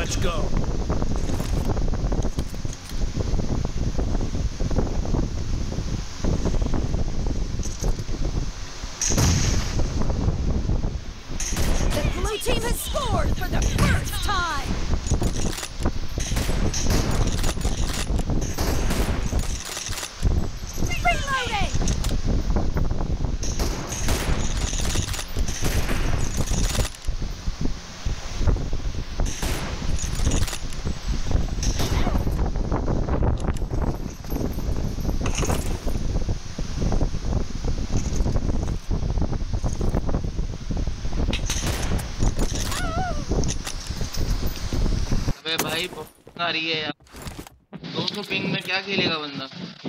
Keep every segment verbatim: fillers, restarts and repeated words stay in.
Let's go. The blue team has scored for the first time. Reloading! अबे भाई बहुत आ रही है यार। दो सौ पिंग में क्या खेलेगा बंदा?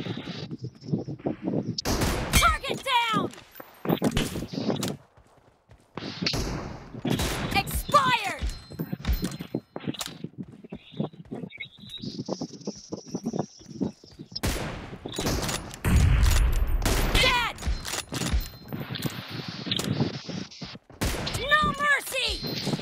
Target down! Expired! Dead! No mercy!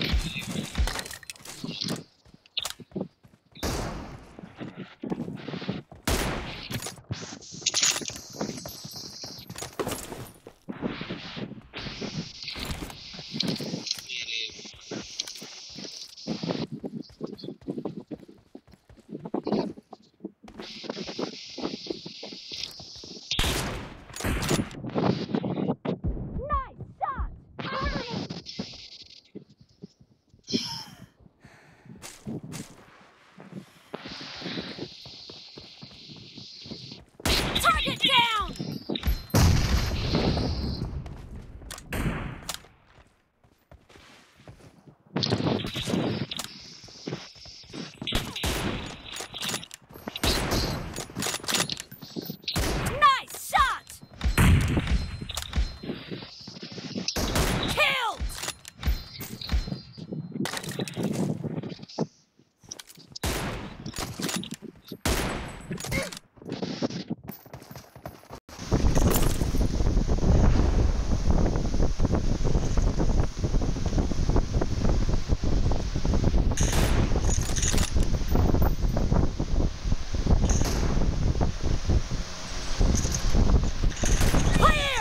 Nice shot! Target down! Nice shot! Killed! Clear!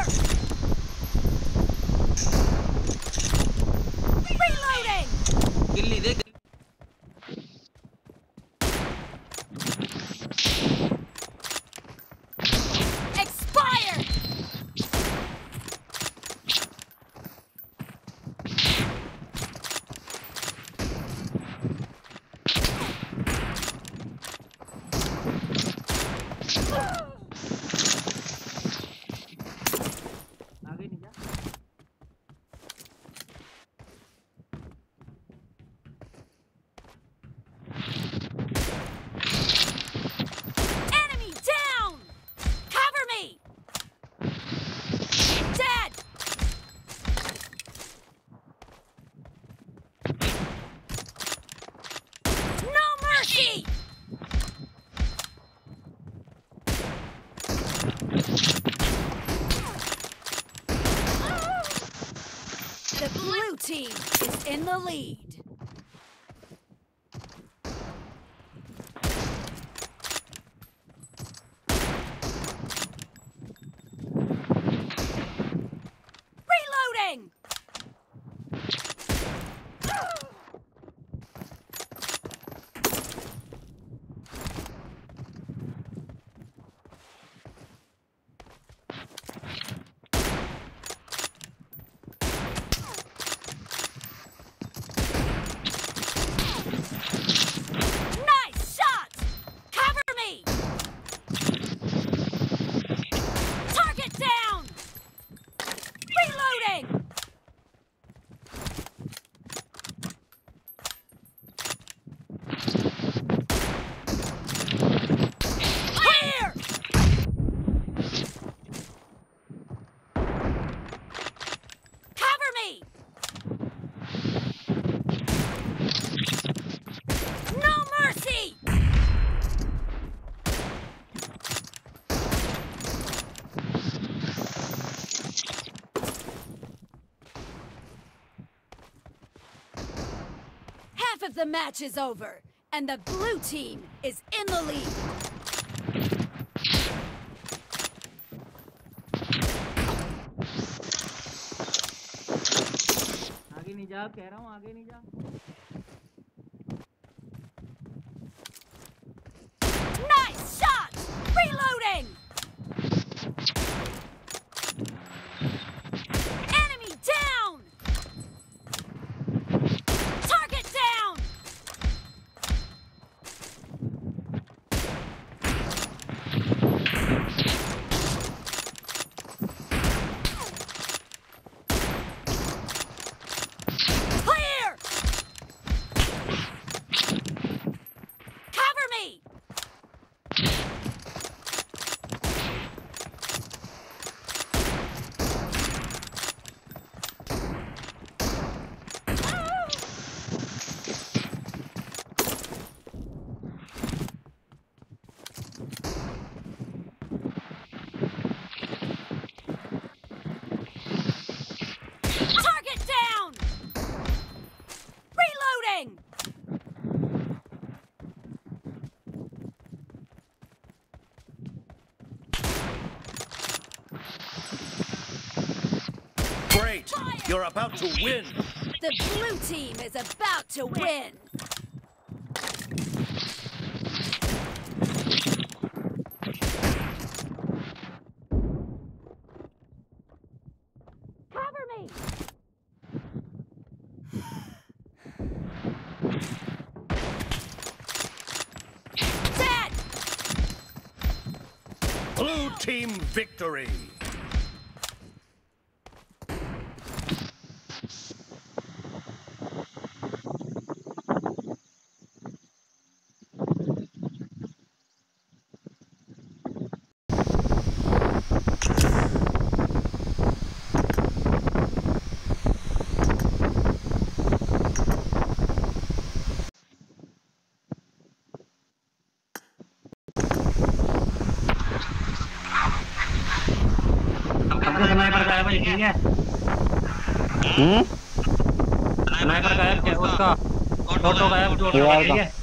Reloading! गिल्ली दे। Expired! आगे नहीं जा। Enemy down! Cover me! Dead! No mercy! The blue team is in the lead. Reloading! the match is over, and the blue team is in the lead. आगे नहीं जा, कह रहा हूँ आगे नहीं जा। Nice shot! Reloading! Enemy down! Target down! Clear! Cover me! Target down! Reloading! Great! You're about to win! The blue team is about to win! Cover me! Dead! Blue team victory! अपना sniper गायब है, ठीक है? हम्म? Sniper गायब है, उसका auto गायब, auto गायब, ठीक है?